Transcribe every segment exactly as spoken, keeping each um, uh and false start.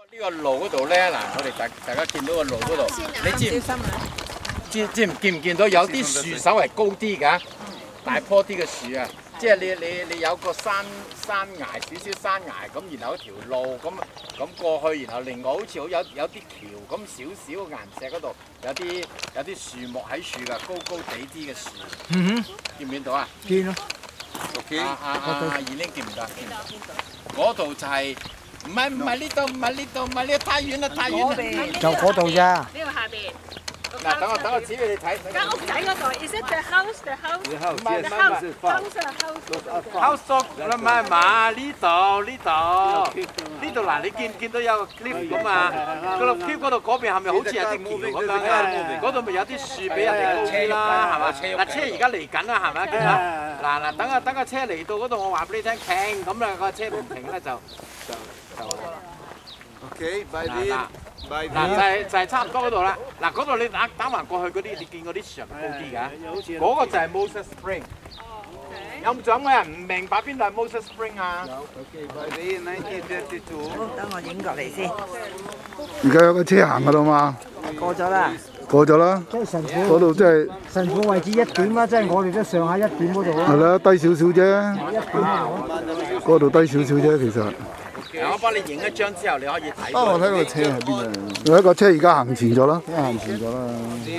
呢個路嗰度咧，嗱，我哋大大家見到個路嗰度，你知唔知知唔見唔見到有啲樹手係高啲㗎？大棵啲嘅樹啊，即係你你你有個山山崖少少山崖咁，然後一條路咁咁過去，然後另外好似好有有啲橋咁少少嘅岩石嗰度，有啲有啲樹木喺樹㗎，高高地啲嘅樹。嗯哼，見唔見到啊？ 見咯。 啊啊啊！二玲見唔到？見唔到。嗰度就係。唔係唔係呢度，唔係呢度，唔係呢度，太遠啦，太遠啦。 就嗰度咋？ 呢個下邊。 嗱，等我等我指俾你睇。 間屋仔嗰度 ，is it the house? The house? The house. The house. House. House 唔係嘛？呢度呢度呢度嗱，你見見到有個 cliff 咁啊？嗰度 cliff 嗰度嗰邊係咪好似有啲橋咁樣嘅？嗰度咪有啲樹俾人哋高啲啦，係嘛？嗱，車而家嚟緊啦，係咪？見到？嗱嗱，等啊等個車嚟到嗰度，我話俾你聽，停咁啦，個車唔停咧就就就。 OK，by the。 嗱就係就係差唔多嗰度啦。嗱嗰度你打打橫過去嗰啲，你見嗰啲樹係咪高啲㗎？嗰個就係 Moses Spring。有冇獎嘅人唔明白邊度係 Moses Spring 啊 ？OK，by the nineteen thirty-two。 等我影過嚟先。 而家有個車行㗎啦嘛。 過咗啦。 過咗啦。 即係神父。 嗰度即係。 神父位置一點啦，即係我哋都上下一點嗰度啦。 係啦，低少少啫。 一點嗰度。嗰度低少少啫，其實。 我幫你影一張之後，你可以睇。 啊！我睇個車喺邊啊？有一個車而家行前咗啦，行前咗啦。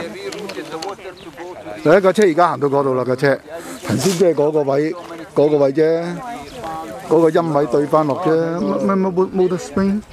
第一個車而家行到嗰度啦，個車。頭先即係嗰個位，嗰個位啫，嗰個陰位對翻落啫。乜乜乜 Moses Spring？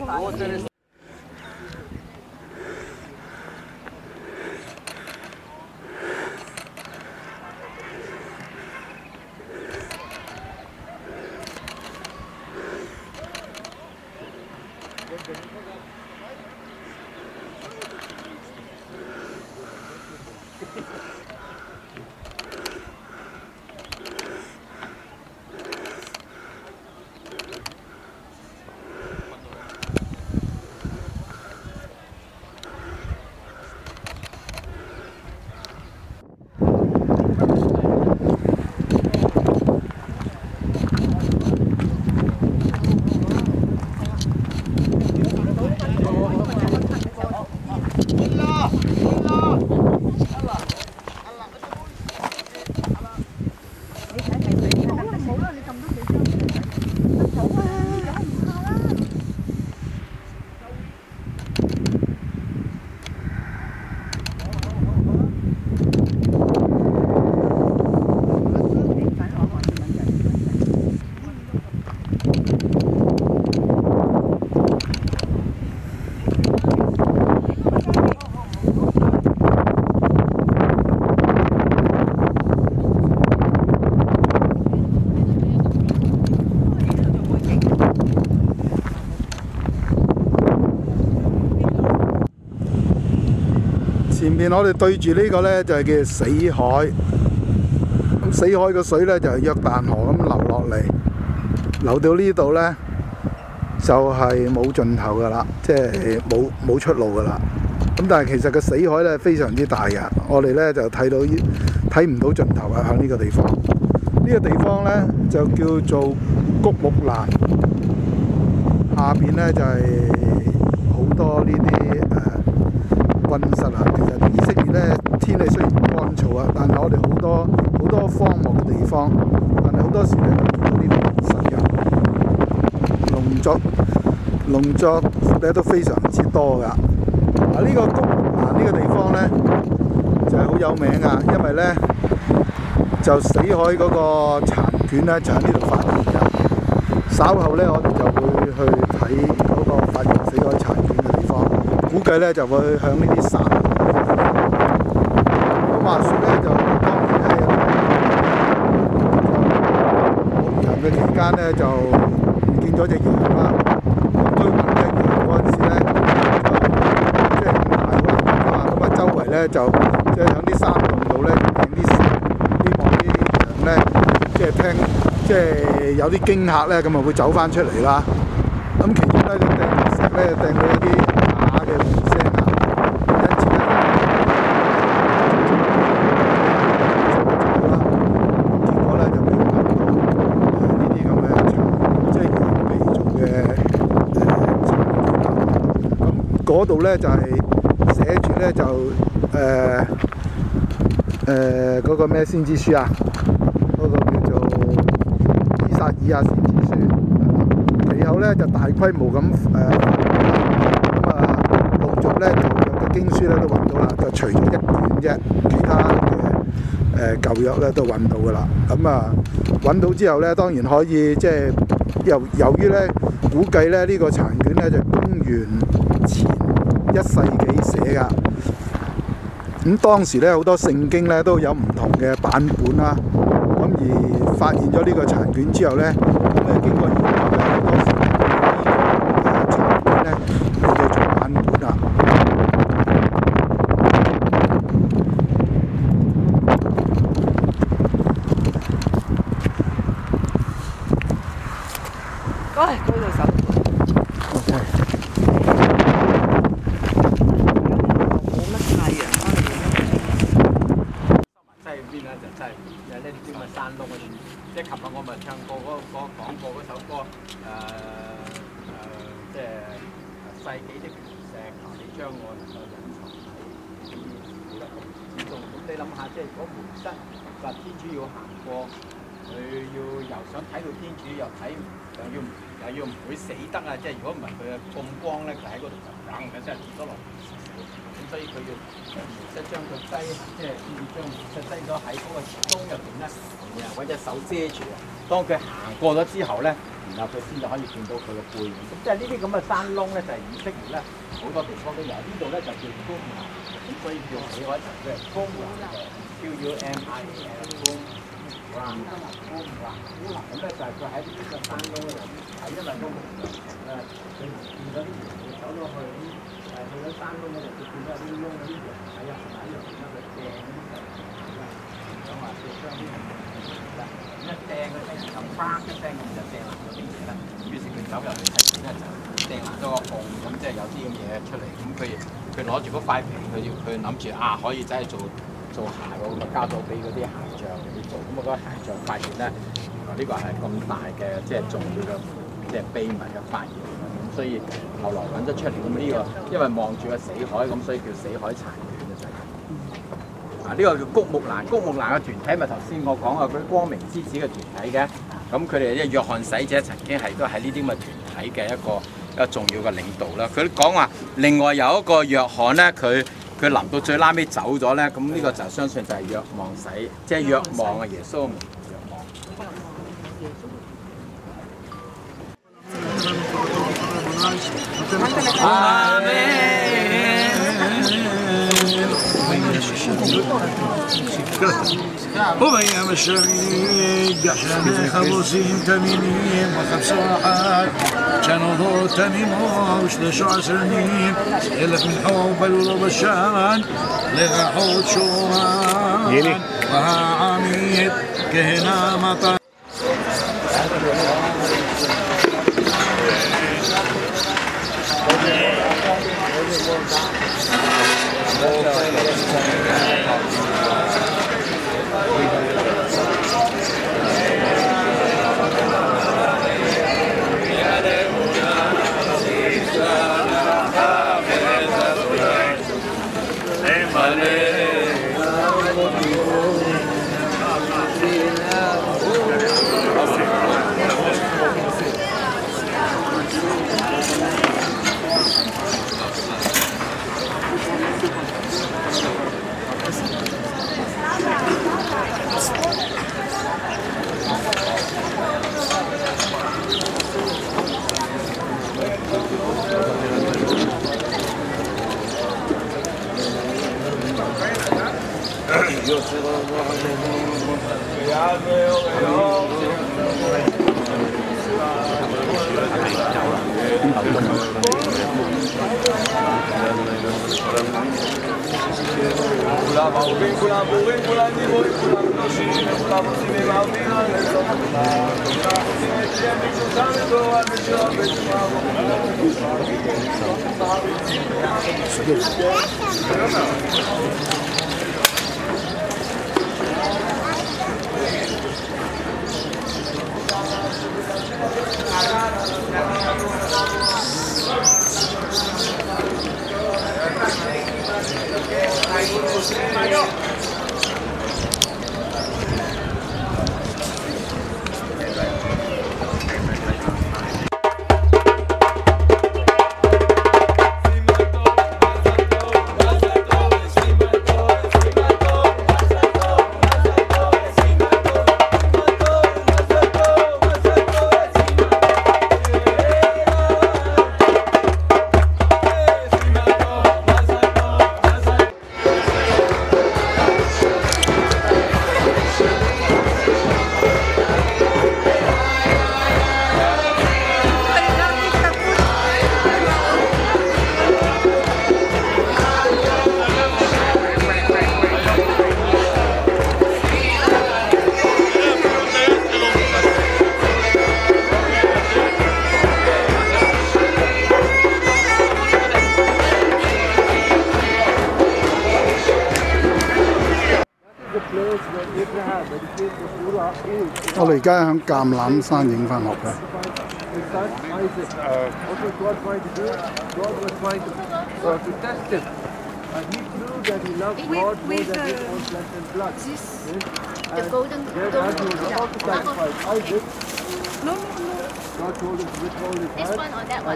前面我哋對住呢個呢，就係叫死海，咁死海個水呢，就係約旦河咁流落嚟，流到呢度呢，就係冇盡頭噶啦，即係冇冇出路噶啦。咁但係其實個死海呢，非常之大嘅，我哋呢，就睇到睇唔到盡頭啊！喺呢個地方，呢、呢個地方呢，就叫做谷木蘭，下邊呢，就係、係、好多呢啲誒。溫室啊，其實以色列咧天氣雖然乾燥啊，但係我哋好多好多荒漠嘅地方，但係好多時咧都見到呢啲溫室嘅農作農作咧都非常之多㗎。啊，呢、這個谷木蘭呢個地方咧就係、是、好有名啊，因為咧就死海嗰個殘卷咧就喺呢度發現㗎。稍後咧我哋就會去睇嗰個發現死海殘卷嘅地方。估計咧就會向呢啲山。咁話説咧，就當年咧牧羊嘅期間咧，就唔見咗隻羊啦。咁追揾隻羊嗰陣時咧，就即係咁大嗰個地方啊，咁啊周圍咧就即係喺啲山洞度咧掟啲石，希望啲羊咧即係聽即係有啲驚嚇咧，咁啊會走翻出嚟啦。咁其中咧就掟石咧掟到一啲嘅回聲啊，因此咧，啦，結果咧就會揾到呢啲咁嘅即係羊皮做嘅誒嗰度咧就係、是、寫住咧就誒誒嗰個咩先知書啊？嗰、那個叫做以撒以亞先知書。其後咧就大規模咁誒咁啊，陸續咧就有嘅經書咧都揾到啦，就除咗一卷啫，其他嘅誒舊約咧都揾到噶啦。咁啊揾到之後咧，當然可以即係由由於咧估計咧呢、這個殘卷咧就公元前一世紀寫噶。咁當時咧好多聖經咧都有唔同嘅版本啦。咁而發現咗呢個殘卷之後咧，咁誒經過研究咧，好多時呢個殘卷咧叫做做版本啦。 喂，嗰度手。 OK。 冇乜太陽可以。 西邊咧就真係有呢啲咁嘅山窿嗰啲，即係琴日我咪唱過嗰嗰講過嗰首歌誒誒，即係世紀的磐石，求你將我能夠隱藏喺古勒之中。咁你諗下，即係嗰門室話天主要行過，佢要又想睇到天主，又睇又要又要唔會死得啊！即係如果唔係佢嘅咁光咧，佢喺嗰度就梗嘅，即係跌咗落嚟死。咁所以佢要即係將佢低，即係先至將即係低咗喺嗰個窿入邊咧，然後揾隻手遮住。當佢行過咗之後咧，然後佢先就可以見到佢嘅背面。咁即係呢啲咁嘅山窿咧，就係以色列咧好多地方都有。呢度咧就叫公欄，咁所以叫死海城嘅公欄嘅 Q U M I L 公欄，公欄，公欄咁咧就係佢喺呢啲嘅山窿嗰度睇，因為都冇人咧，佢見到啲人會走咗去。誒去咗山窿嗰度，佢見到啲窿嗰啲羊喺入喺入邊咧，佢掟嗰啲就咁話，即係將啲一掟嗰啲就砰一聲咁就掟爛咗啲嘢啦。於是佢走入去睇片咧，就掟爛咗個縫，咁即係有啲咁嘢出嚟。咁佢佢攞住嗰塊皮，佢要佢諗住啊，可以真係做做鞋喎，咁就交咗俾嗰啲鞋匠嚟做。咁啊嗰個鞋匠發現咧，原來呢個係咁大嘅即係重要嘅即係秘密嘅發現。所以後來揾得出嚟，咁呢個因為望住個死海，咁所以叫死海殘卷嘅就係。啊，呢個叫谷木蘭，谷木蘭嘅團體咪頭先我講過嗰啲光明之子嘅團體嘅，咁佢哋即係約翰洗者曾經係都係呢啲咁嘅團體嘅一個一個重要嘅領導啦。佢講話另外有一個約翰咧，佢佢臨到最拉尾走咗咧，咁呢個就相信就係若望洗，即係若望嘅耶穌。 وبيام الشريك عشان خبوسين تميمين وخمس واحد كانوا ضوء تميمون وشلشوا عسرنين سئلت من حب الولوب الشان لغا حوت شوان وها عميد كهنا مطر 我哋而家喺橄欖山影翻落嘅。 With, with uh, this, the golden dome. No, no, no. This one or that one?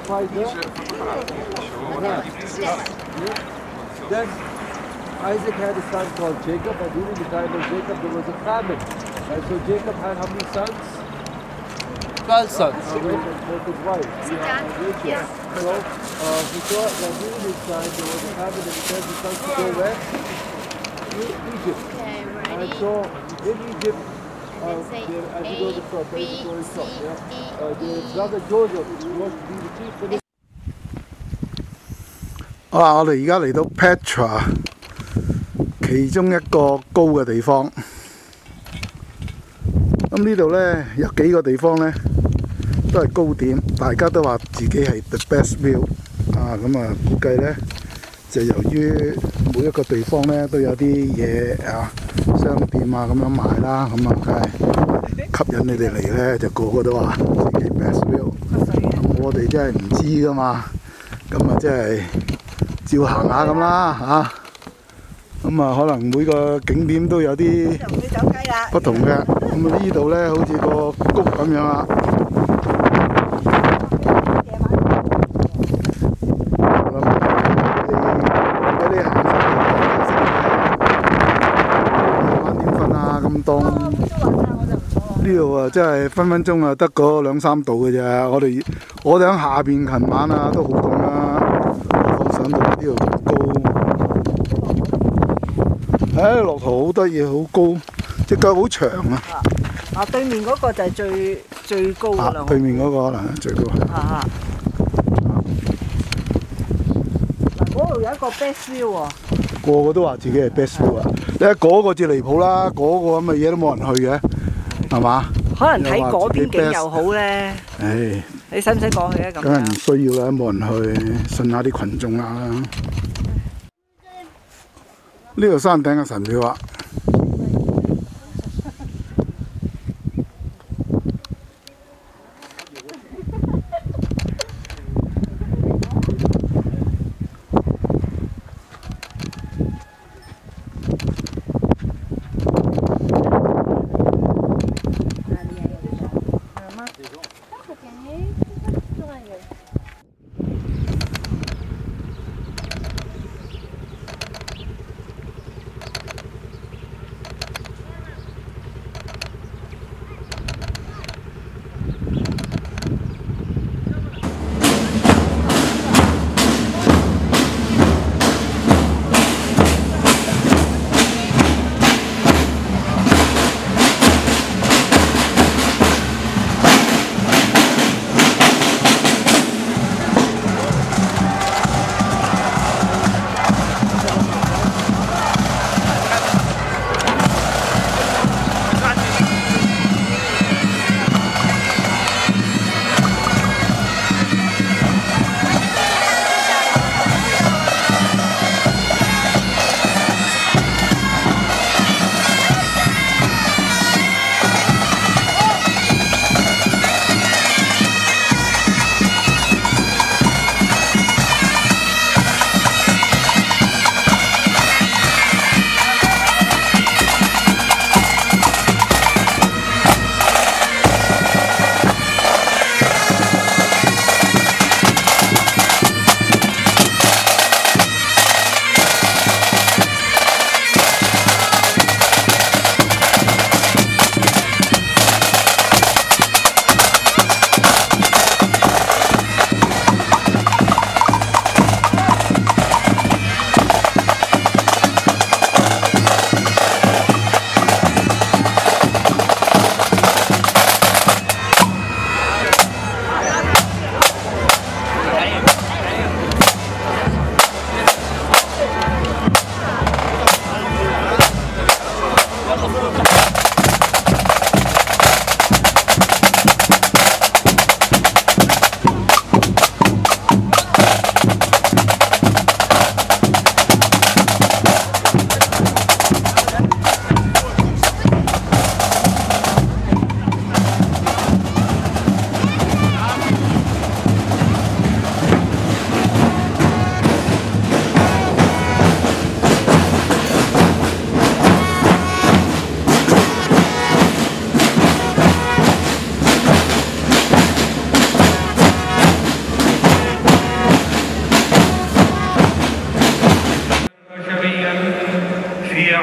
Then Isaac had a son called Jacob, and during the time of Jacob there was a famine. And so Jacob had how many sons? Twelve sons. Uh, with his wife. Sit down. Yes. So uh, he saw that during his time there was a famine, and he sent his sons to go where? To Egypt. Okay, And ready? so in Egypt, uh, And then say there, as you go to stop, A, there is B, going to stop. C, Yeah. D, Uh, the E. brother Joseph was to be the chief minister. 啊！我哋而家嚟到 Petra 其中一個高嘅地方。咁呢度呢，有幾個地方呢都係高點，大家都話自己係 the best view 啊！咁啊，估計呢，就由於每一個地方呢都有啲嘢啊商店啊咁樣賣啦，咁啊梗係吸引你哋嚟呢，就個個都話自己 best view。我哋真係唔知噶嘛，咁啊真係。照行下咁啦嚇，咁啊可能每個景點都有啲不同嘅，咁啊呢度咧好似個谷咁樣啦。我諗你你行夜晚點瞓啊咁凍？呢度啊真係分分鐘啊得嗰兩三度嘅啫。我哋我哋喺下邊琴晚啊都好凍啦。上到呢度咁高，唉，駱駝好得意，好高，隻腳好長啊！ 啊，對面嗰個就係最最高㗎啦。 對面嗰個可能係最高。 啊嗱，嗰度有一個 best view 喎。 個個都話自己係 best view 啊！你睇嗰個至離譜啦，嗰個咁嘅嘢都冇人去嘅，係嘛？ 可能睇嗰邊景又好咧。 唉。 你使唔使過去啊？咁梗係唔需要啦，冇人去，信下啲群眾啦。呢度山頂嘅神廟啊！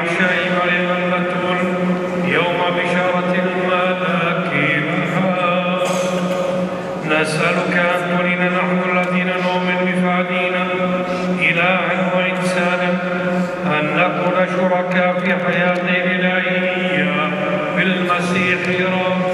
عشاء مريم البتول يوم بشارة الملاك الحق. نسألك أن ترينا نحن الذين نؤمن بفعلنا إله وإنسان أن نكون شركاء في حياته الإلهية بالمسيح رب.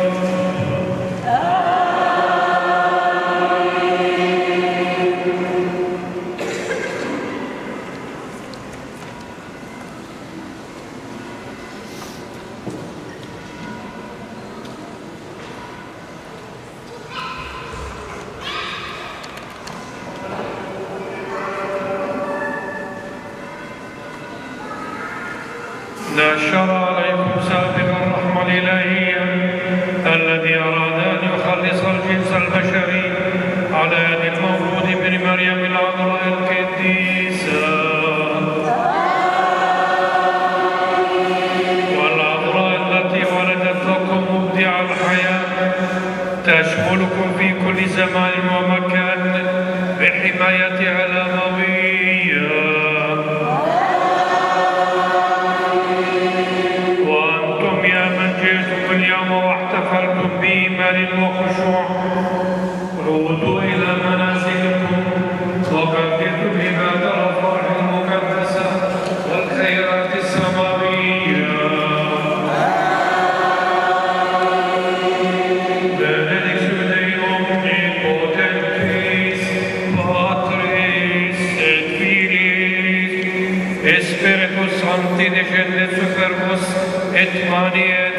نشر عليكم سابق الرحمة الإلهية الذي أراد أن يخلص الجنس البشري على يد المولود من مريم العذراء القديسة. والعذراء التي ولدت لكم مبدع الحياة تشملكم في كل زمان ومكان بحمايتها الأموية. اليوم واحتفلتم بإيمان وخشوع عودوا إلى منازلكم وقدموا العبادة الأفراح المقدسة والخيرات السماوية. Benedictus Dei omnipotentis, Patris et Filiis et Spiritus Sancti descendet super vos et maniet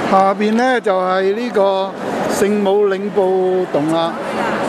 下邊呢就係呢個聖母領報洞啦。